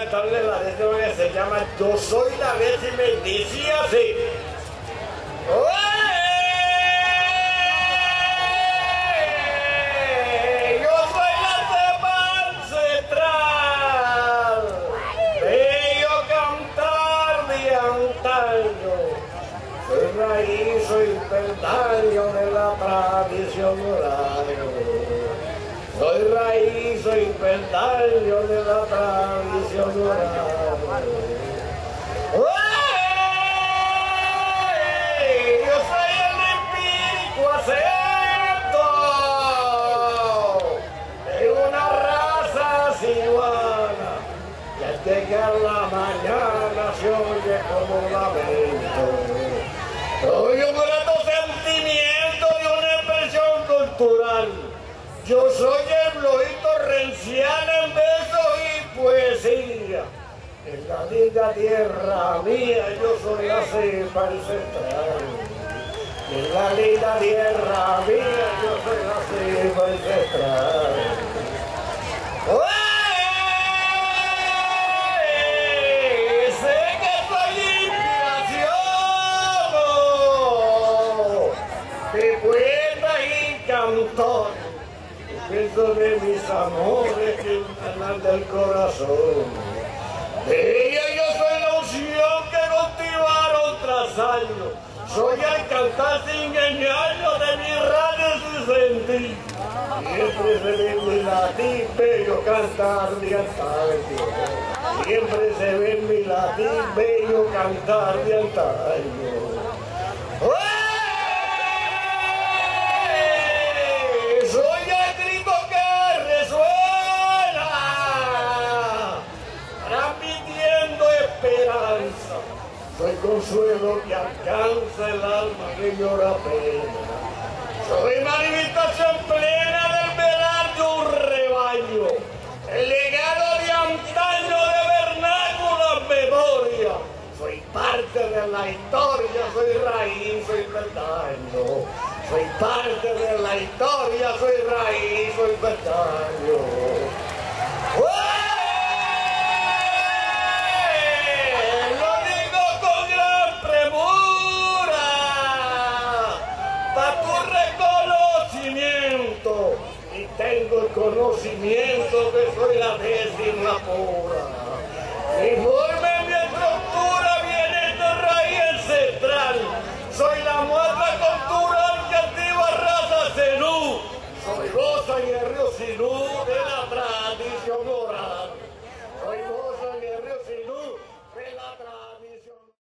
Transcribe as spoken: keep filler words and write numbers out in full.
cantarle la letra que se llama Yo soy la leche y me dice así. Yo soy la cepa ancestral, bello cantar de antaño. Soy raíz, soy peldaño de la tradición oral. Soy raíz, soy peldaño de la tradición oral. Yo soy el empírico acento de una raza sinuana que al llegar la mañana se oye como un lamento. Soy un grato sentimiento de una expresión cultural. Yo soy el bloí torrencial en versos y poesía. En la linda tierra mía yo soy la cepa ancestral. En la linda tierra mía yo soy la cepa ancestral. Sé que soy inspiración de poetas y cantores. Pienso de mis amores que canal del corazón. De ella yo soy la unción que cultivaron tras años. Soy el cantar sin engaño de mis radios y sentir. Siempre se ve en mi latín bello cantar de antaño. Siempre se ve en mi latín bello cantar de antaño. Soy el grito que resuena, transmitiendo esperanza. Soy consuelo que alcanza el alma que llora pena. Soy manifestación plena del velar de un rebaño. El legado de antaño de vernácula memoria. Soy parte de la historia, soy raíz, soy verdaño. Soy parte de la historia, soy raíz, soy verdaño. Lo digo con gran premura, para tu reconocimiento. Y tengo el conocimiento que soy la décima pura. Mi forma y mi estructura vienen de raíz ancestral. Soy la muestra cultural que activa raza Zenú. Soy Rosa y el río Sinú.